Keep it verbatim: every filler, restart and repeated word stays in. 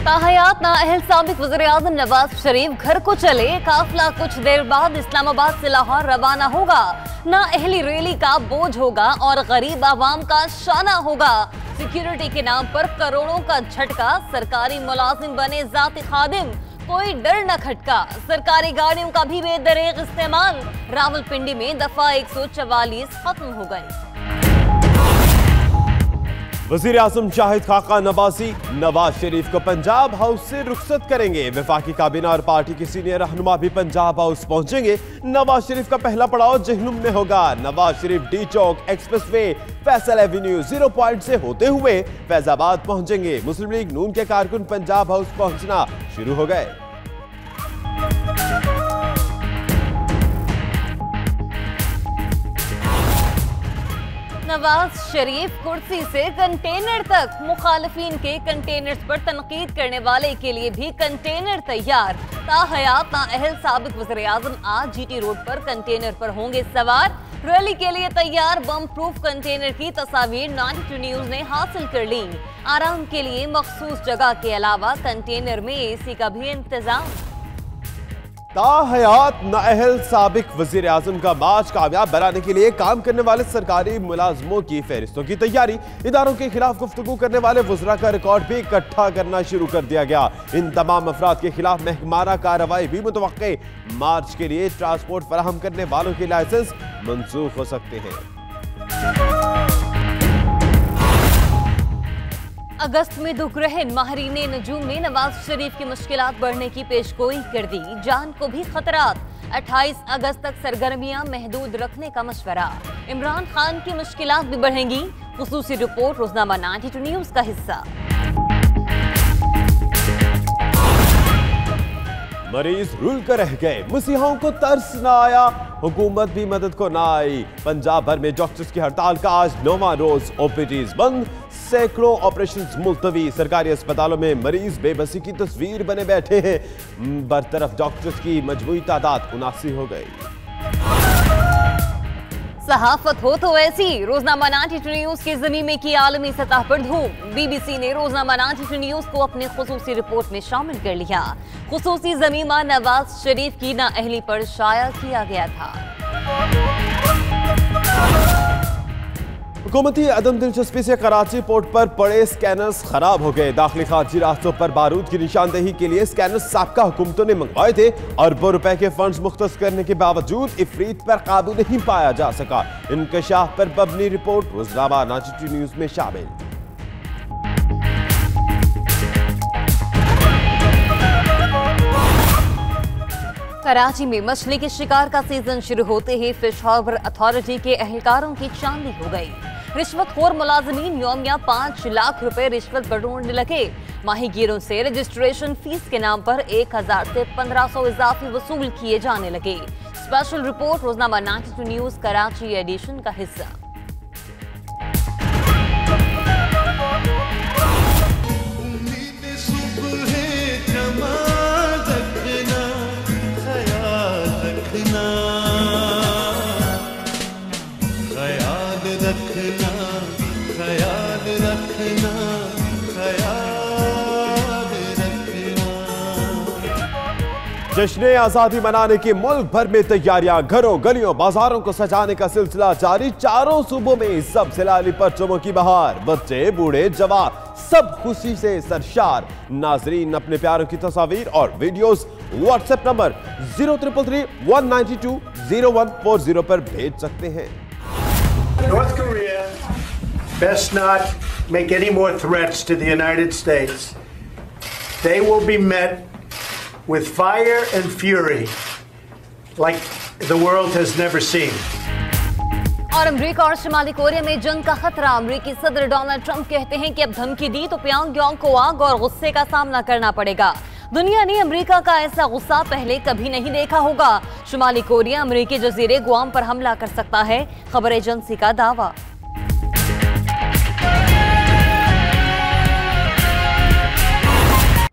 ताहयात नाअहल साबिक वज़ीर-ए-आज़म नवाज शरीफ घर को चले। काफिला कुछ देर बाद इस्लामाबाद से लाहौर रवाना होगा। नाअहली रैली का बोझ होगा और गरीब आवाम का शाना होगा। सिक्योरिटी के नाम पर करोड़ों का झटका, सरकारी मुलाजिम बने जाती खादिम, कोई डर न खटका। सरकारी गाड़ियों का भी बेदरेग इस्तेमाल। रावलपिंडी में दफा एक सौ चवालीस खत्म हो गई। वज़ीर आज़म शाहिद खाका नवाजी नवाज शरीफ को पंजाब हाउस से रुखसत करेंगे। वफाकी काबीना और पार्टी के सीनियर रहनुमा भी पंजाब हाउस पहुंचेंगे। नवाज शरीफ का पहला पड़ाव जहनुम में होगा। Nawaz Sharif D Chowk, express way, Faisal avenue, zero point से होते हुए फैजाबाद पहुंचेंगे। मुस्लिम लीग नून के कारकुन पंजाब हाउस पहुंचना शुरू हो गए। नवाज शरीफ कुर्सी से कंटेनर तक, मुखालिफिन के कंटेनर्स पर तनकीद करने वाले के लिए भी कंटेनर तैयार। ताहयात नाअहल साबिक वज़ीर-ए-आज़म आज जीटी रोड पर कंटेनर पर होंगे सवार। रैली के लिए तैयार बम प्रूफ कंटेनर की तस्वीर नाइन्टी न्यूज ने हासिल कर ली। आराम के लिए मखसूस जगह के अलावा कंटेनर में एसी का भी इंतजाम। ताहयात नाअहल साबिक वज़ीर आज़म का मार्च कामयाब बनाने के लिए काम करने वाले सरकारी मुलाजमों की फहरिस्तों की तैयारी। इदारों के खिलाफ गुफ्तगू करने वाले वज़रा का रिकॉर्ड भी इकट्ठा करना शुरू कर दिया गया। इन तमाम अफराद के खिलाफ महकमाना कार्रवाई भी मुतवक्के। मार्च के लिए ट्रांसपोर्ट फराहम करने वालों के लाइसेंस मनसूख हो सकते हैं। अगस्त में दुखरहन माहरीने नजूम ने नवाज शरीफ की मुश्किलात बढ़ने की पेशगोई कर दी। जान को भी खतरात। अट्ठाईस अगस्त तक सरगर्मियां महदूद रखने का मशवरा। इमरान खान की मुश्किलात भी बढ़ेंगी। खुसूसी रिपोर्ट रोजनामा नाइन्टी टू न्यूज का हिस्सा। मरीज रुल कर रह गए, मसीहाओं को तरस न आया, हुकूमत भी मदद को ना आई। पंजाब भर में डॉक्टर्स की हड़ताल का आज नौवां रोज। ओपीडीज बंद, सैकड़ों ऑपरेशंस मुलतवी। सरकारी अस्पतालों में मरीज बेबसी की तस्वीर बने बैठे हैं। बरतरफ डॉक्टर्स की मजमूई तादाद उनासी हो गई। सहाफत हो तो ऐसी। रोजनामा नाइन्टी टू न्यूज की ज़मीन में की आलमी सतह पर धूम। बीबीसी ने रोजनामा नाइन्टी टू न्यूज को अपने खुसूसी रिपोर्ट में शामिल कर लिया। खुसूसी ज़मीमा नवाज शरीफ की नाअहली पर शाया किया गया था। हुकूमती अदम दिलचस्पी से कराची पोर्ट पर पड़े स्कैनर्स खराब हो गए। दाखिली खारजी रास्तों पर बारूद की निशानदेही के लिए स्कैनर्स साबका हुकूमतों ने मंगवाए थे। अरबों रुपए के फंड्स मुख्तस करने के बावजूद इफरीत पर काबू नहीं पाया जा सका। इंकशाफ पर बबनी रिपोर्ट रोजनामा नाइन्टी टू न्यूज में शामिल। कराची में मछली के शिकार का सीजन शुरू होते ही फिश हार्बर अथॉरिटी के एहलकारों की चांदी हो गई। रिश्वतखोर मुलाजमीन यौमिया पाँच लाख रुपए रिश्वत बटोरने लगे। माहीगीरों से रजिस्ट्रेशन फीस के नाम पर एक हजार से पंद्रह सौ इजाफी वसूल किए जाने लगे। स्पेशल रिपोर्ट रोजनामा ninety two news Karachi edition का हिस्सा। जश्न आजादी मनाने की मुल्क भर में तैयारियां। घरों, गलियों, बाजारों को सजाने का सिलसिला जारी। चारों सूबों में सब सिलाली परचमों की बहार। बच्चे, बूढ़े, जवान सब खुशी से सरशार। नाजरीन अपने प्यारों की तस्वीर और videos WhatsApp number zero triple three one ninety two zero one four zero पर भेज सकते हैं। North Korea best not make any more threats to the United States. They will be met with fire and fury like the world has never seen. और America और शिमाली Korea में जंग का खतरा। अमेरिकी सदर डोनाल्ड ट्रंप कहते हैं कि अब धमकी दी तो प्योंगयांग को आग और गुस्से का सामना करना पड़ेगा। दुनिया ने अमेरिका का ऐसा गुस्सा पहले कभी नहीं देखा होगा। शिमाली कोरिया अमेरिकी जजीरे गुआम पर हमला कर सकता है, खबर एजेंसी का दावा।